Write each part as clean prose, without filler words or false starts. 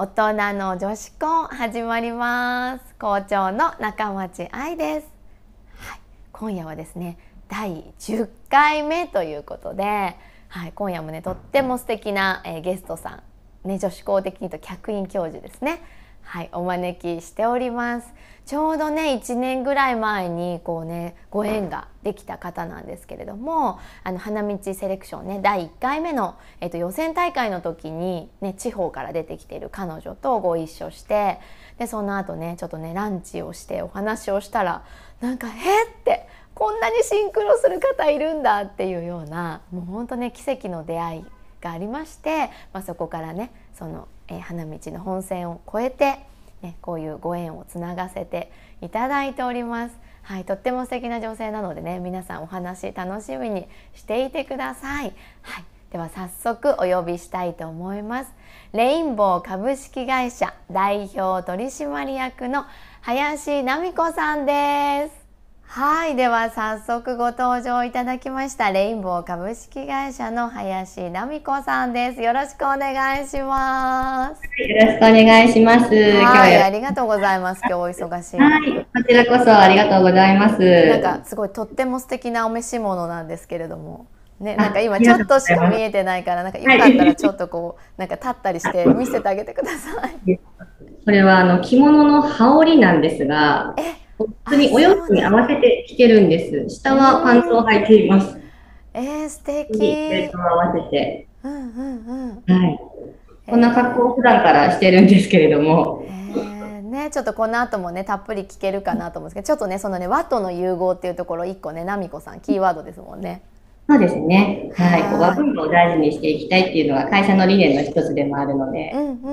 大人の女子校始まります。校長の中町愛です。はい、今夜はですね、第10回目ということで、はい、今夜もね、とっても素敵な、ゲストさん、ね、女子校的に言うと客員教授ですね。はい、お招きしております。ちょうどね1年ぐらい前にこうねご縁ができた方なんですけれども、花道セレクションね第1回目の、予選大会の時にね地方から出てきている彼女とご一緒して、でその後ねちょっとねランチをしてお話をしたら、なんかってこんなにシンクロする方いるんだっていうような、もうほんとね奇跡の出会いがありまして、そこからねその、花道の本線を越えてね、こういうご縁をつながせていただいております。はい、とっても素敵な女性なのでね、皆さんお話楽しみにしていてください。はい、では早速お呼びしたいと思います。レインボー株式会社代表取締役の林奈美子さんです。はい、では早速ご登場いただきましたレインボー株式会社の林奈美子さんです。よろしくお願いします。 よろしくお願いします。 はい、ありがとうございます。今日お忙しい中。 はい、こちらこそありがとうございます。 なんかすごいとっても素敵なお召し物なんですけれども。ね、なんか今ちょっとしか見えてないから、なんかよかったらちょっとこう、なんか立ったりして見せてあげてください。 これは着物の羽織なんですが、普通にお洋服に合わせて着てるんです。下はパンツを履いています。 素敵。 ベルトを合わせて。 うんうんうん。はい。こんな格好を普段からしてるんですけれども。 ね、ちょっとこの後もねたっぷり聞けるかなと思うんですけど、ちょっとねそのね和との融合っていうところ1個ね奈美子さんキーワードですもんね。 そうですね。はい。和文化を大事にしていきたいっていうのが会社の理念の一つでもあるので。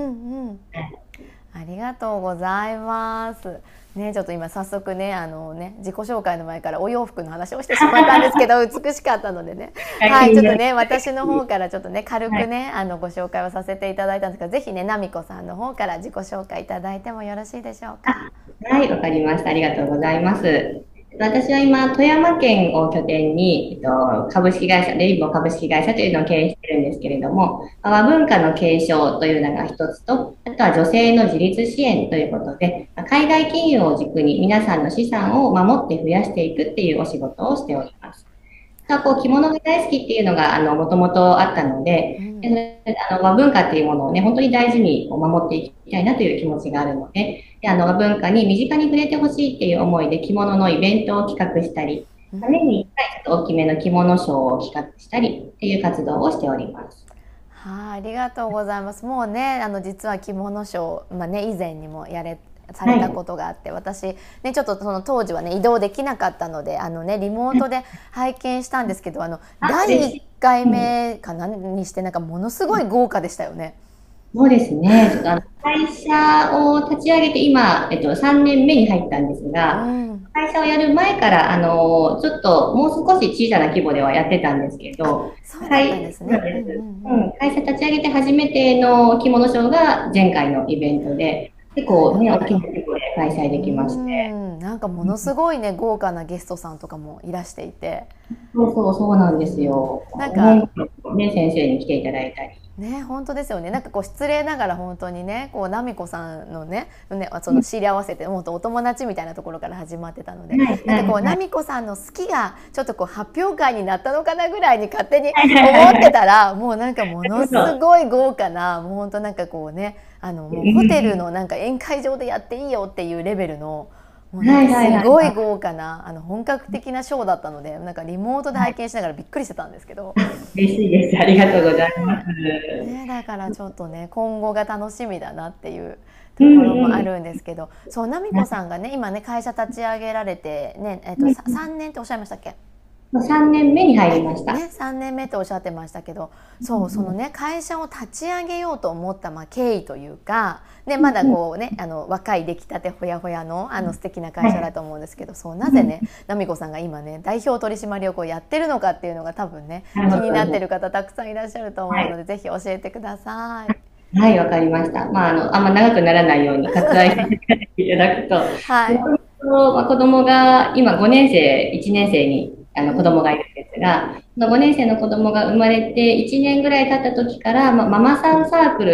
ありがとうございます。ね、ちょっと今早速ね自己紹介の前からお洋服の話をしてしまったんですけど美しかったのでね、はい、ちょっとね私の方からちょっとね軽くねご紹介をさせていただいたんですが、ぜひね奈美子さんの方から自己紹介いただいてもよろしいでしょうか。 はい、わかりました。ありがとうございます。私は今、富山県を拠点に、株式会社、レインボー株式会社というのを経営しているんですけれども、和文化の継承というのが一つと、あとは女性の自立支援ということで、海外金融を軸に皆さんの資産を守って増やしていくっていうお仕事をしております。着物が大好きっていうのがもともとあったので、和文化っていうものをね本当に大事に守っていきたいなという気持ちがあるので、和文化に身近に触れてほしいっていう思いで着物のイベントを企画したり、年に1回ちょっと大きめの着物ショーを企画したりっていう活動をしております。 はい、ありがとうございます。もうね実は着物ショー、以前にもされたことがあって、私ねちょっとその当時はね移動できなかったのでリモートで拝見したんですけど、第1回目か何にしてなんかものすごい豪華でしたよね。 そうですね。会社を立ち上げて今、3年目に入ったんですが、会社をやる前から、ちょっともう少し小さな規模ではやってたんですけど、会社立ち上げて初めての着物ショーが前回のイベントで、結構ね、大きな規模で開催できまして。 なんかものすごいね、豪華なゲストさんとかもいらしていて。 そうなんですよ。なんか、ね、先生に来ていただいたり。 ね、本当ですよね。なんかこう失礼ながら本当にね、こう奈美子さんのね、その知り合わせて、もっとお友達みたいなところから始まってたので、なんかこう奈美子さんの好きがちょっとこう発表会になったのかなぐらいに勝手に思ってたら、もうなんかものすごい豪華な、もう本当なんかこうね、もうホテルのなんか宴会場でやっていいよっていうレベルの。もうなんかすごい豪華な本格的なショーだったので、なんかリモートで拝見しながらびっくりしてたんですけど。 嬉しいです。ありがとうございます。 ね、だからちょっとね今後が楽しみだなっていうところもあるんですけど、そう奈美子さんがね今ね会社立ち上げられてね、3年っておっしゃいましたっけ ？3年目に入りました。 ね、3年目とおっしゃってましたけど、そのね会社を立ち上げようと思った経緯というか、ね、まだこうね若い出来たてほやほやの素敵な会社だと思うんですけど、そうなぜね奈美子さんが今ね代表取締役をやってるのかっていうのが多分ね気になってる方たくさんいらっしゃると思うので、ぜひ教えてください。 はい、わかりました。あんま長くならないように割愛していただくと、はい、子供が今5年生、1年生に子供がいるんですが、その5年生の子供が生まれて1年ぐらい経った時から、ママさんサークル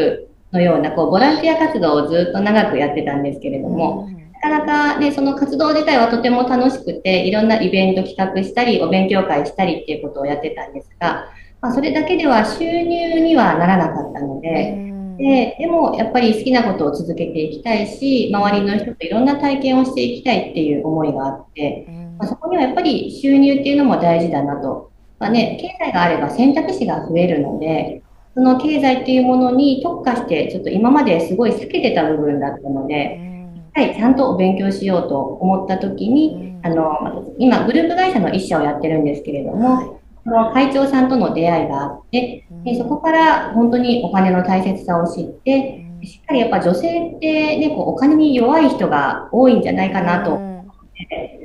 のようなボランティア活動をずっと長くやってたんですけれども、なかなかね、その活動自体はとても楽しくて、いろんなイベント企画したり、お勉強会したりっていうことをやってたんですが、それだけでは収入にはならなかったので、でもやっぱり好きなことを続けていきたいし、周りの人といろんな体験をしていきたいっていう思いがあって、そこにはやっぱり収入っていうのも大事だなと。経済があれば選択肢が増えるので、その経済っていうものに特化して、ちょっと今まですごい避けてた部分だったので、はい、ちゃんとお勉強しようと思った時に、今、グループ会社の一社をやってるんですけれども、その会長さんとの出会いがあって、そこから本当にお金の大切さを知って、しっかりやっぱ女性ってね、お金に弱い人が多いんじゃないかなと思って、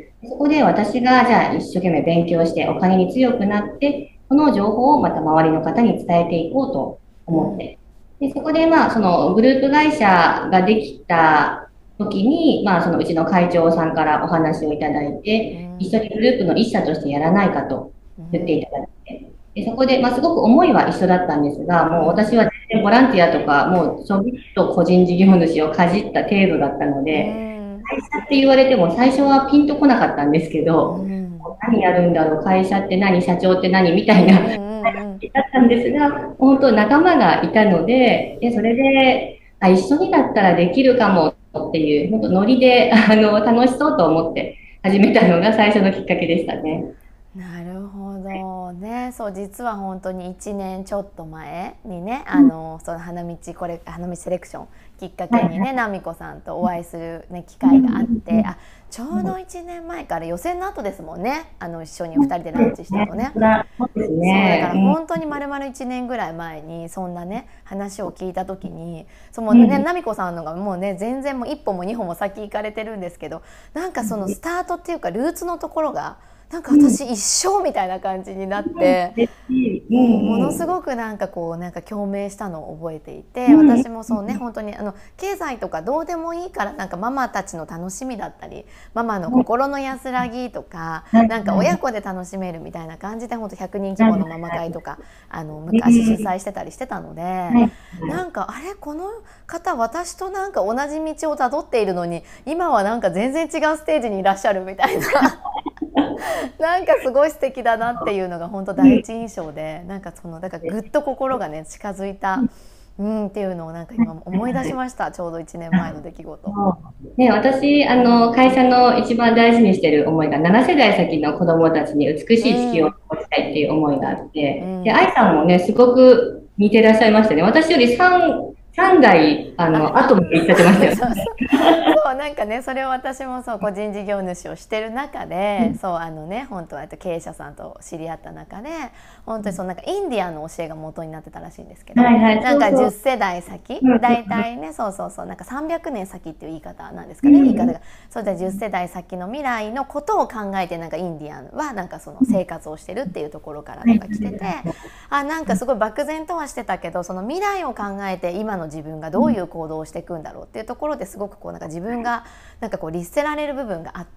そこで私がじゃあ一生懸命勉強してお金に強くなって、この情報をまた周りの方に伝えていこうと思って、でそこでそのグループ会社ができた時に、そのうちの会長さんからお話をいただいて、一緒にグループの一社としてやらないかと言っていただいて、でそこで、すごく思いは一緒だったんですが、もう私は全然ボランティアとか、もうちょびっと個人事業主をかじった程度だったので、会社って言われても最初はピンとこなかったんですけど、何やるんだろう、会社って何、社長って何みたいな話だったんですが、本当仲間がいたので、それで、一緒にだったらできるかもっていう、本当ノリで楽しそうと思って始めたのが最初のきっかけでしたね。 なるほどね。そう、実は本当に1年ちょっと前にね、その花道セレクションきっかけにね、奈美子さんとお会いする、ね、機会があって、ちょうど1年前から予選の後ですもんね、一緒に2人でランチしたのね。そうだから本当に丸々1年ぐらい前にそんなね話を聞いた時に、奈美子さんのがもうね全然もう一歩も二歩も先行かれてるんですけど、なんかそのスタートっていうかルーツのところがなんか私一生みたいな感じになって、ものすごくなんか共鳴したのを覚えていて、私もそうね、本当に経済とかどうでもいいから、なんかママたちの楽しみだったり、ママの心の安らぎとか、なんか親子で楽しめるみたいな感じで、本当100人規模のママ会とか昔主催してたりしてたので、なんかあれこの方私となんか同じ道をたどっているのに、今はなんか全然違うステージにいらっしゃるみたいな。なんかすごい素敵だなっていうのが本当第一印象で、なんかだからぐっと心がね近づいた、っていうのをなんか今思い出しました。ちょうど1年前の出来事。 ね、私会社の一番大事にしてる思いが7世代先の子どもたちに美しい地球を残したいっていう思いがあって、で愛さんもねすごく似てらっしゃいましたね。私より3代後まで行っちゃってましたよね。 そうなんかね、それを私もそう個人事業主をしてる中で、そうね、本当は経営者さんと知り合った中で、本当になんかインディアンの教えが元になってたらしいんですけど、なんか10世代先、大体ね、そうなんか300年先っていう言い方なんですかね、言い方が。そうで10世代先の未来のことを考えて、なんかインディアンはなんかその生活をしてるっていうところからなんか来てて、なんかすごい漠然とはしてたけど、その未来を考えて今の自分がどういう行動をしていくんだろうっていうところですごくなんか自分がなんか律せられる部分があって、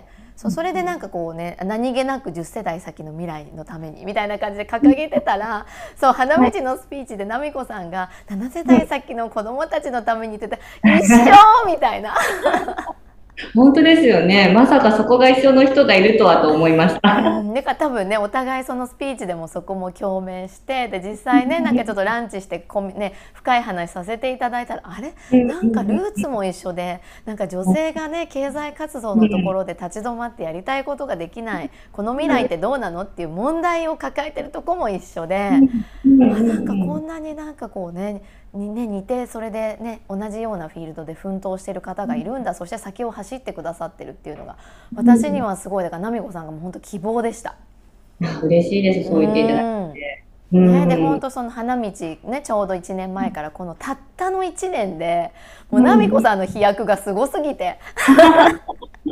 それでなんかね、何気なく10世代先の未来のためにみたいな感じで掲げてたら、花道のスピーチで奈美子さんが7世代先の子どもたちのためにって言って一緒みたいな。 本当ですよね。まさかそこが一緒の人がいるとはと思いました。 だから多分ね、お互いそのスピーチでもそこも共鳴して、で実際ね、なんかちょっとランチしてね、深い話させていただいたら、あれなんかルーツも一緒で、なんか女性がね経済活動のところで立ち止まってやりたいことができない、この未来ってどうなのっていう問題を抱えてるとこも一緒で、なんかこんなになんか似て、それでね同じようなフィールドで奮闘してる方がいるんだ、そして先を走ってくださってるっていうのが私にはすごい、だから奈美子さんがもう本当希望でした。 嬉しいです、そう言っていただいて。 で本当その花道ね、ちょうど1年前からこのたったの1年でもう奈美子さんの飛躍がすごすぎてあ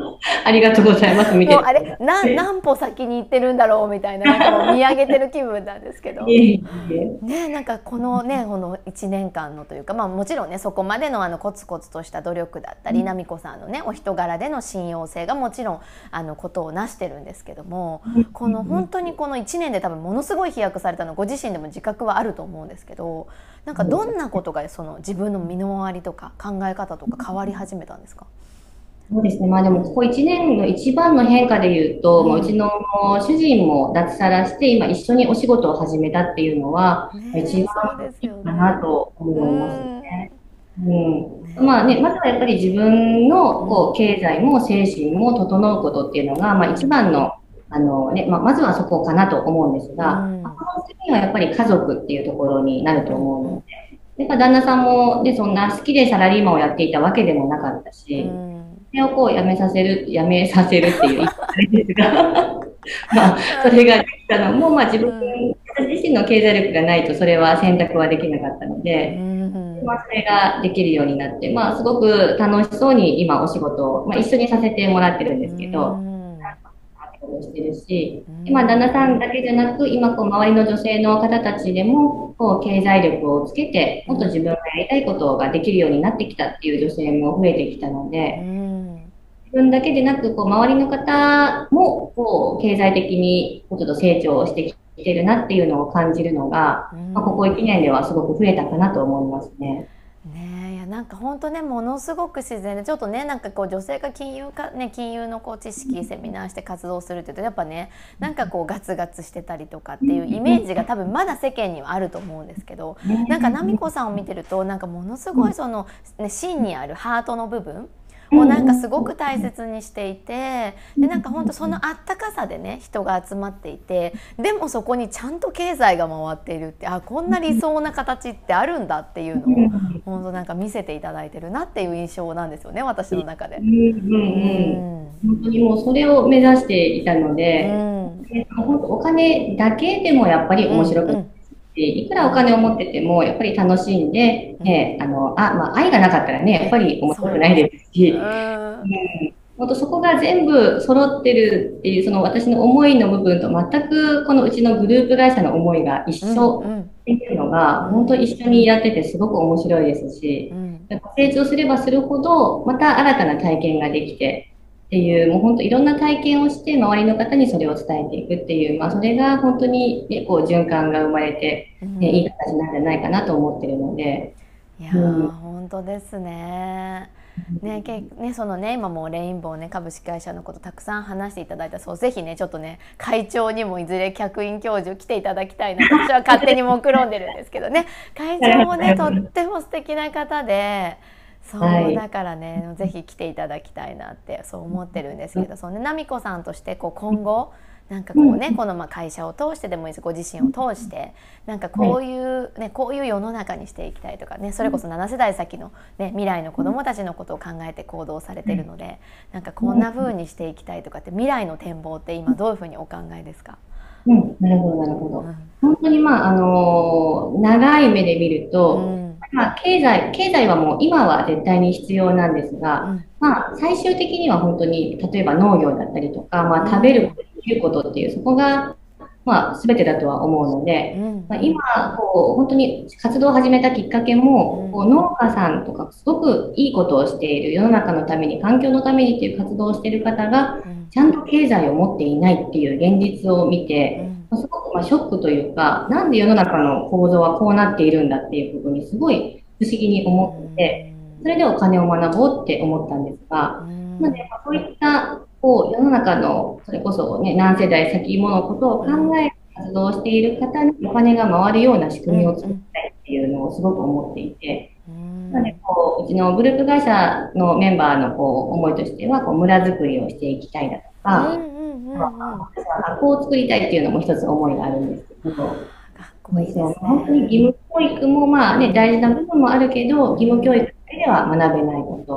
ありがとうございます。見てもうあれ何歩先に行ってるんだろうみたいな、なんかもう見上げてる気分なんですけど。 いえいえ。 ね、なんかこの1年間のというか、まあ、もちろんねそこまでのコツコツとした努力だったり、奈美子さんのねお人柄での信用性がもちろんことをなしてるんですけども、この本当にこの1年で多分ものすごい飛躍されたのご自身でも自覚はあると思うんですけど、なんかどんなことがその自分の身の回りとか考え方とか変わり始めたんですか？ そうですね。まあでも、ここ1年の一番の変化で言うと、まあ、うちの主人も脱サラして、今一緒にお仕事を始めたっていうのは、一ね、そう番ですよね。 いいかなと思いますね。うん。まあね、まずはやっぱり自分の経済も精神も整うことっていうのが、まあ一番の、まずはそこかなと思うんですが、まあ、その次はやっぱり家族っていうところになると思うので、やっぱ旦那さんもね、そんな好きでサラリーマンをやっていたわけでもなかったし、それを辞めさせるっていう言い方ですが、まあ、それができたのも、まあ私自身の経済力がないとそれは選択はできなかったので、まあ、それができるようになって、まあ、すごく楽しそうに今お仕事を、まあ、一緒にさせてもらってるんですけど、してるし、今、旦那さんだけじゃなく、今、周りの女性の方たちでも、経済力をつけて、もっと自分がやりたいことができるようになってきたっていう女性も増えてきたので、自分だけでなく、周りの方も、経済的にちょっと成長してきてるなっていうのを感じるのが、まあ、ここ1年ではすごく増えたかなと思いますね。 ね、いやなんか本当ねものすごく自然で、ちょっとねなんか女性が金融の知識セミナーして活動するっていうとやっぱねなんかガツガツしてたりとかっていうイメージが多分まだ世間にはあると思うんですけど、なんか奈美子さんを見てるとなんかものすごい芯にあるハートの部分をなんかすごく大切にしていて、でなんか本当そのあったかさでね人が集まっていて、でもそこにちゃんと経済が回っているって、こんな理想な形ってあるんだっていうのを本当なんか見せていただいてるなっていう印象なんですよね、私の中で。 本当にもうそれを目指していたので、本当お金だけでもやっぱり面白くて、いくらお金を持っててもやっぱり楽しんで、まあ、愛がなかったらねやっぱり面白くないですし、本当そこが全部揃ってるっていうその私の思いの部分と全くこのうちのグループ会社の思いが一緒っていうのが本当一緒にやっててすごく面白いですし、成長すればするほどまた新たな体験ができてっていう、もう本当いろんな体験をして周りの方にそれを伝えていくっていう、まあそれが本当に、ね、循環が生まれて、いい形なんじゃないかなと思ってるので。 いやー、本当ですね。そのね今もうレインボーね株式会社のことたくさん話していただいた、そうぜひねちょっとね会長にもいずれ客員教授来ていただきたいなと私は勝手に目論んでるんですけどね、会長もねとっても素敵な方で。そうだからね、ぜひ来ていただきたいなってそう思ってるんですけど、その奈美子さんとして今後なんかこの会社を通してでもいいです、ご自身を通してなんかこういう世の中にしていきたいとかね、それこそ7世代先の、未来の子どもたちのことを考えて行動されてるので、なんかこんな風にしていきたいとかって未来の展望って今どういうふうにお考えですか？ なるほどなるほど。本当に長い目で見ると、経済はもう今は絶対に必要なんですが、最終的には本当に例えば農業だったりとか、食べること、生きることっていうそこが全てだとは思うので、今本当に活動を始めたきっかけも、農家さんとかすごくいいことをしている、世の中のために環境のためにっていう活動をしている方がちゃんと経済を持っていないっていう現実を見て、すごくショックというか、なんで世の中の構造はこうなっているんだっていうことにすごい不思議に思って、それでお金を学ぼうって思ったんですが、なのでそういった世の中のそれこそね何世代先ものことを考えて活動している方にお金が回るような仕組みを作りたいっていうのをすごく思っていて、なのでうちのグループ会社のメンバーの思いとしては村づくりをしていきたいだとか、学校を作りたいっていうのも一つ思いがあるんですけど、本当に義務教育も大事な部分もあるけど、義務教育だけでは学べないこと、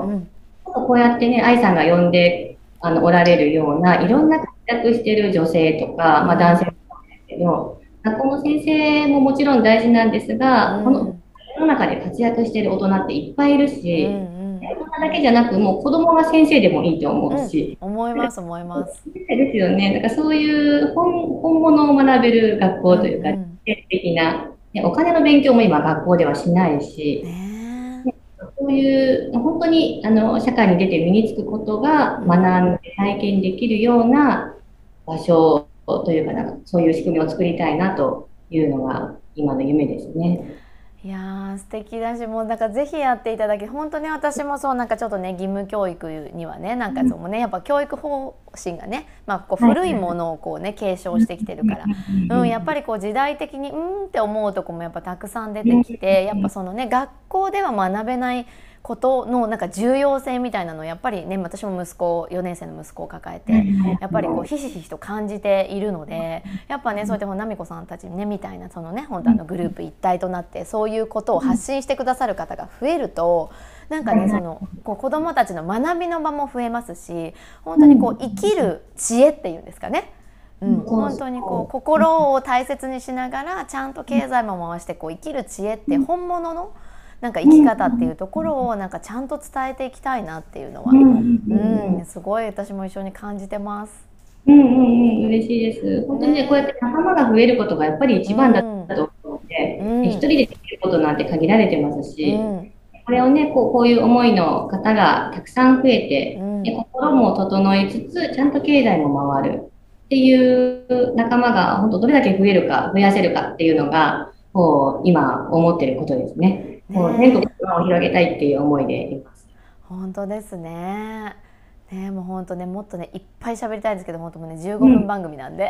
こうやってね愛さんが呼んでおられるようないろんな活躍している女性とか、男性もそうですけど、学校の先生ももちろん大事なんですが、この世の中で活躍している大人っていっぱいいるし、 人だけじゃなく、もう子供が先生でもいいと思うし、 思います思います。 ですよね。なんかそういう本物を学べる学校というか、実践的な、ね、お金の勉強も今学校ではしないし、そういう本当に社会に出て身につくことが学んで体験できるような場所というか、なんかそういう仕組みを作りたいなというのが今の夢ですね。 いやー素敵だし、もうなんかぜひやっていただき、本当に私もそうなんかちょっとね義務教育にはねなんかそのねやっぱ教育方針がね、まあ、こう古いものをこうね継承してきてるから、やっぱりこう時代的にって思うとこもやっぱたくさん出てきて、やっぱそのね学校では学べないことのなんか重要性みたいなのをやっぱりね、私も息子4年生の息子を抱えてやっぱりこうひしひしと感じているので、やっぱねそうやって奈美子さんたちねみたいなそのね本当グループ一体となってそういうことを発信してくださる方が増えると、なんかねそのこう子どもたちの学びの場も増えますし、本当にこう生きる知恵っていうんですかね、本当にこう心を大切にしながらちゃんと経済も回してこう生きる知恵って本物のなんか生き方っていうところをなんかちゃんと伝えていきたいなっていうのは、すごい私も一緒に感じてます。 嬉しいです。本当にね、こうやって仲間が増えることがやっぱり一番だと思うので、一人でできることなんて限られてますし、これをね、こういう思いの方がたくさん増えて、心も整いつつ、ちゃんと経済も回るっていう仲間が本当どれだけ増えるか、増やせるかっていうのが、こう今思ってることですね。もう全国を広げたいっていう思いでいます。 本当ですね。ね、もう本当ね、もっとね、いっぱい喋りたいんですけど、本当もね、15分番組なんで。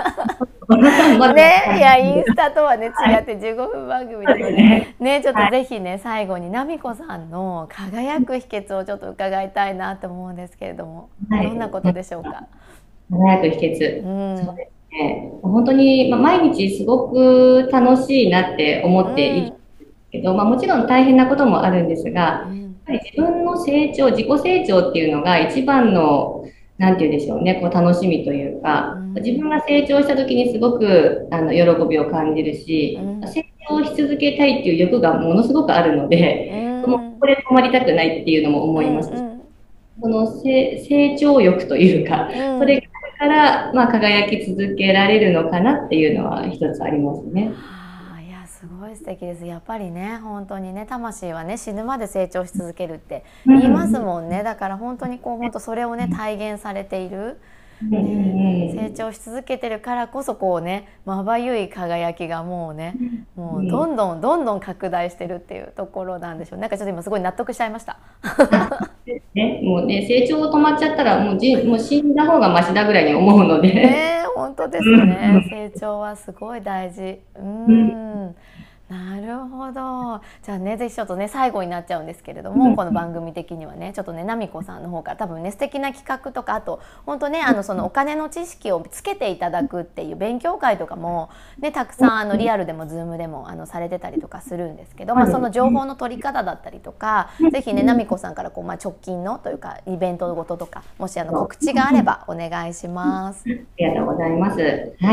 ね、いや、インスタとはね、違って15分番組なので、ね、ちょっとぜひね、最後に奈美子さんの輝く秘訣をちょっと伺いたいなと思うんですけれども、どんなことでしょうか。 輝く秘訣。そうですね。本当に、毎日すごく楽しいなって思っているんですけど、もちろん大変なこともあるんですが、やっぱり自分の成長、自己成長っていうのが一番の、なんて言うんでしょうね、こう楽しみというか、自分が成長した時にすごく喜びを感じるし、成長し続けたいっていう欲がものすごくあるので、もうこれ止まりたくないっていうのも思いますし、その成長欲というか、それから、輝き続けられるのかなっていうのは一つありますね。 いや、すごい素敵です。やっぱりね、本当にね、魂はね、死ぬまで成長し続けるって言いますもんね。だから本当にこう、本当それをね、体現されている。成長し続けてるからこそこうね、まばゆい輝きがもうね、もうどんどんどんどん拡大してるっていうところなんでしょう。なんかちょっと今すごい納得しちゃいました。 もうね、成長止まっちゃったらもう死んだ方がマシだぐらいに思うので。 ね、本当ですね。成長はすごい大事。なるほど。じゃあね、ぜひちょっとね、最後になっちゃうんですけれども、この番組的にはね、ちょっとね、奈美子さんの方から多分ね、素敵な企画とか、あと本当ね、そのお金の知識をつけていただくっていう勉強会とかもね、たくさんリアルでもズームでもされてたりとかするんですけど、その情報の取り方だったりとか、ぜひね、奈美子さんからこう直近のというかイベントごととか、もし告知があればお願いします。 ありがとうございます。はい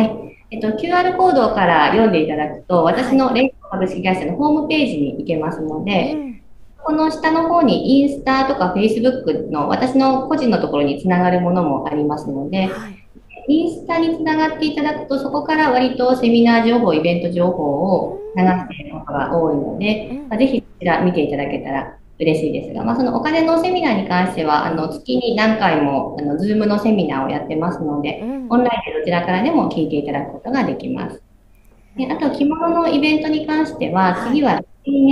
。QR コードから読んでいただくと、私のレイコ株式会社のホームページに行けますので、この下の方にインスタとかフェイスブックの私の個人のところにつながるものもありますので、インスタにつながっていただくと、そこから割とセミナー情報、イベント情報を流していることが多いので、ぜひこちら見ていただけたら嬉しいですが、そのお金のセミナーに関しては、月に何回も、Zoom のセミナーをやってますので、オンラインでどちらからでも聞いていただくことができます。あと、着物のイベントに関しては、次は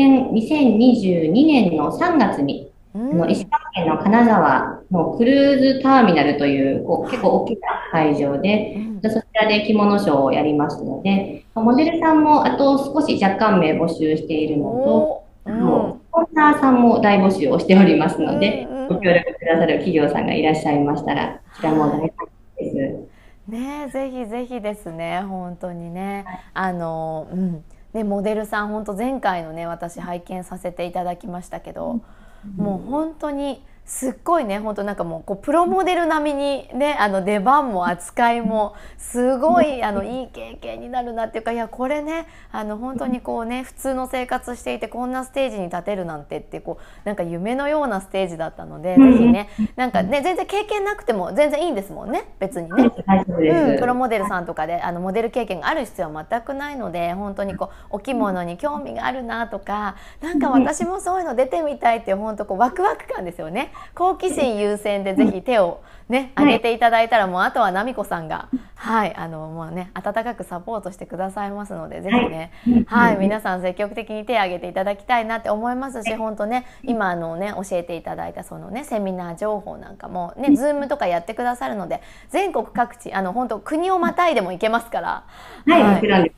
2022年の3月に、石川県の金沢のクルーズターミナルという、結構大きな会場で、そちらで着物ショーをやりますので、モデルさんもあと少し若干名募集しているのと、スポンサーさんも大募集をしておりますので、ご協力くださる企業さんがいらっしゃいましたら、こちらも大歓迎です。 ね、ぜひぜひですね、本当にね、ね、モデルさん本当前回のね、私拝見させていただきましたけど、もう本当にすっごいね、本当なんかもうこうプロモデル並みにね、出番も扱いもすごいいい経験になるなっていうか、いやこれね本当にこうね、普通の生活していてこんなステージに立てるなんてってこうなんか夢のようなステージだったので、ぜひねなんかね全然経験なくても全然いいんですもんね、別にね。プロモデルさんとかでモデル経験がある必要は全くないので、本当にこうお着物に興味があるなとか、なんか私もそういうの出てみたいっていう本当こうワクワク感ですよね。好奇心優先でぜひ手をね挙げていただいたら、もうあとは奈美子さんがもうね温かくサポートしてくださいますので、ぜひね皆さん積極的に手を挙げていただきたいなって思いますし、本当ね今ね教えていただいたそのねセミナー情報なんかもね Zoom とかやってくださるので、全国各地本当国をまたいでも行けますから。 もちろんです。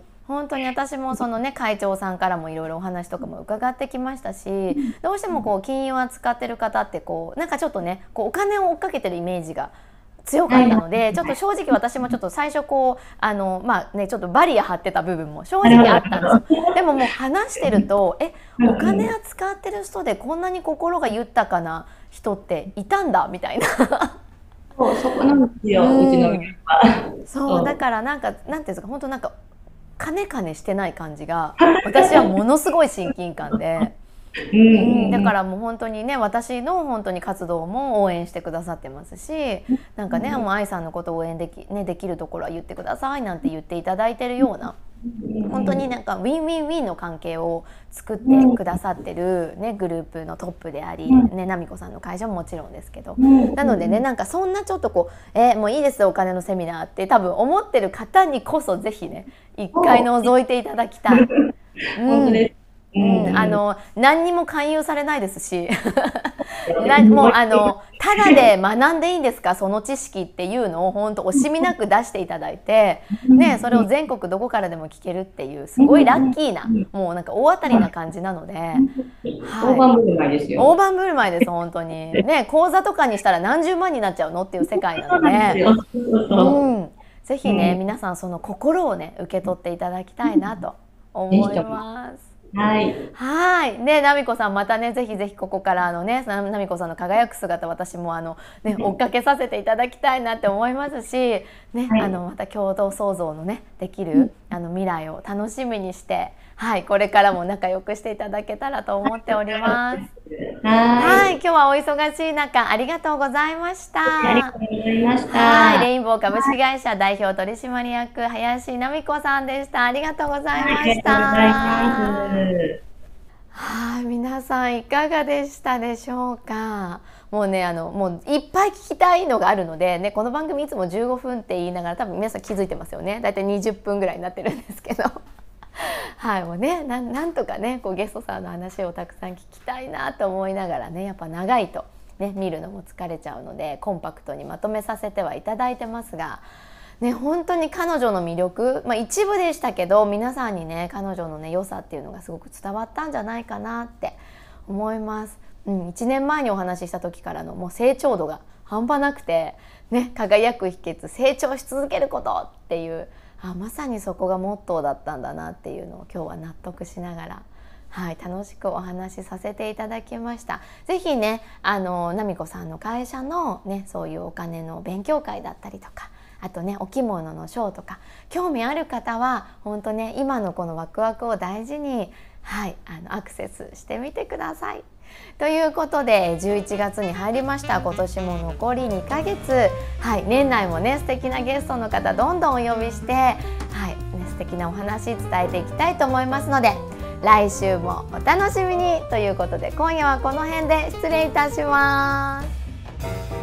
本当に私もそのね会長さんからもいろいろお話とかも伺ってきましたし、どうしてもこう金融を扱ってる方ってこうなんかちょっとねこうお金を追っかけてるイメージが強かったので、ちょっと正直私もちょっと最初こうちょっとバリア張ってた部分も正直あったんですよ。でももう話してるとお金扱ってる人でこんなに心が豊かな人っていたんだみたいな。 そこなんですよ、うちの現場。 そうだからなんかなんていうんですか、本当なんかカネカネしてない感じが私はものすごい親近感で。だからもう本当にね、私の本当に活動も応援してくださってますし、なんかねもう愛さんのことを応援できるところは言ってくださいなんて言っていただいてるような、本当になんかウィンウィンウィンの関係を作ってくださってる、ね、グループのトップであり、ね、奈美子さんの会社ももちろんですけど、なのでねなんかそんなちょっとこうもういいですよお金のセミナーって多分思ってる方にこそぜひね一回覗いていただきたい。 本当です。 何にも勧誘されないですしもうただで学んでいいんですかその知識っていうのを本当惜しみなく出していただいて、ね、それを全国どこからでも聞けるっていうすごいラッキーなもうなんか大当たりな感じなので、 大盤振る舞いですよ。 大盤振る舞いです本当にね。講座とかにしたら何十万になっちゃうのっていう世界なので、ぜひね皆さんその心をね受け取っていただきたいなと思います。はい、ね、奈美子さんまたねぜひぜひここからね奈美子さんの輝く姿私もね追っかけさせていただきたいなって思いますし、ねまた共同創造のねできる未来を楽しみにして、これからも仲良くしていただけたらと思っております。今日はお忙しい中ありがとうございました。 ありがとうございました。 レインボー株式会社代表取締役林奈美子さんでした。ありがとうございました。皆さんいかがでしたでしょうか。もうねもういっぱい聞きたいのがあるので、ね、この番組いつも15分って言いながら多分皆さん気づいてますよね。だいたい20分ぐらいになってるんですけどもうねなんとかねこうゲストさんの話をたくさん聞きたいなと思いながらね、やっぱ長いと、ね、見るのも疲れちゃうのでコンパクトにまとめさせてはいただいてますが、ね、本当に彼女の魅力、一部でしたけど皆さんにね彼女のね良さっていうのがすごく伝わったんじゃないかなって思います。1年前にお話しした時からのもう成長度が半端なくて、ね、輝く秘訣成長し続けることっていうまさにそこがモットーだったんだなっていうのを今日は納得しながら、楽しくお話しさせていただきました。ぜひね奈美子さんの会社の、ね、そういうお金の勉強会だったりとか、あとねお着物のショーとか興味ある方は本当ね今のこのワクワクを大事に、アクセスしてみてください。ということで11月に入りました。今年も残り2ヶ月、年内もね素敵なゲストの方どんどんお呼びして、素敵なお話伝えていきたいと思いますので来週もお楽しみにということで今夜はこの辺で失礼いたします。